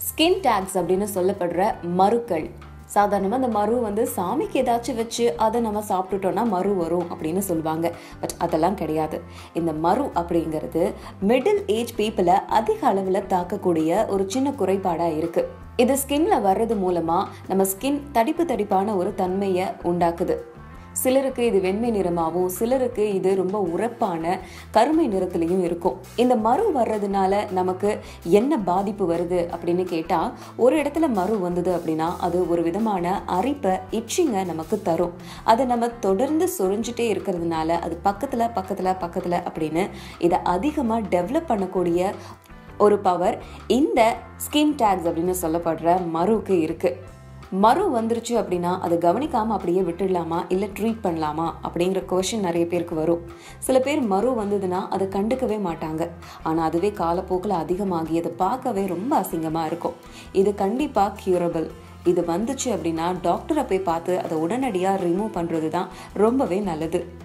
Skin tax அப்படின்னு சொல்லப்படுற மருக்கள். சாதாரணமாக அந்த மரு சாமிக்கு ஏதாச்சும் வச்சு அதை நம்ம சாப்பிட்டுட்டோம்னா மரு வரும் அப்படின்னு சொல்லுவாங்க. பட் அதெல்லாம் கிடையாது. இந்த மரு அப்படிங்கிறது மிடில் ஏஜ் பீப்புளை அதிக அளவில் தாக்கக்கூடிய ஒரு சின்ன குறைபாடாக இருக்கு. இது ஸ்கின்ல வர்றது மூலமா நம்ம ஸ்கின் தடிப்பு தடிப்பான ஒரு தன்மையை உண்டாக்குது. சிலருக்கு இது வெண்மை நிறமாகவும், சிலருக்கு இது ரொம்ப உரப்பான கருமை நிறத்திலையும் இருக்கும். இந்த மரு வர்றதுனால நமக்கு என்ன பாதிப்பு வருது அப்படின்னு கேட்டா, ஒரு இடத்துல மரு வந்தது அப்படின்னா அது ஒரு விதமான அரிப்பை, இச்சிங்க நமக்கு தரும். அதை நம்ம தொடர்ந்து சொரிஞ்சுட்டே இருக்கிறதுனால அது பக்கத்துல பக்கத்துல பக்கத்துல அப்படின்னு இதை அதிகமா டெவலப் பண்ணக்கூடிய ஒரு பவர் இந்த ஸ்கின் டேக்ஸ் அப்படின்னு சொல்லப்படுற மருக்கு இருக்கு. மரு வந்துருச்சு அப்படின்னா அதை கவனிக்காம அப்படியே விட்டுடலாமா இல்லை ட்ரீட் பண்ணலாமா அப்படிங்கிற கொஸ்டின் நிறைய பேருக்கு வரும். சில பேர் மரு வந்ததுன்னா அதை கண்டுக்கவே மாட்டாங்க. ஆனால் அதுவே காலப்போக்கில் அதிகமாகி அதை பார்க்கவே ரொம்ப அசிங்கமாக இருக்கும். இது கண்டிப்பாக கியூரபிள். இது வந்துச்சு அப்படின்னா டாக்டரை போய் பார்த்து அதை உடனடியாக ரிமூவ் பண்ணுறது தான் ரொம்பவே நல்லது.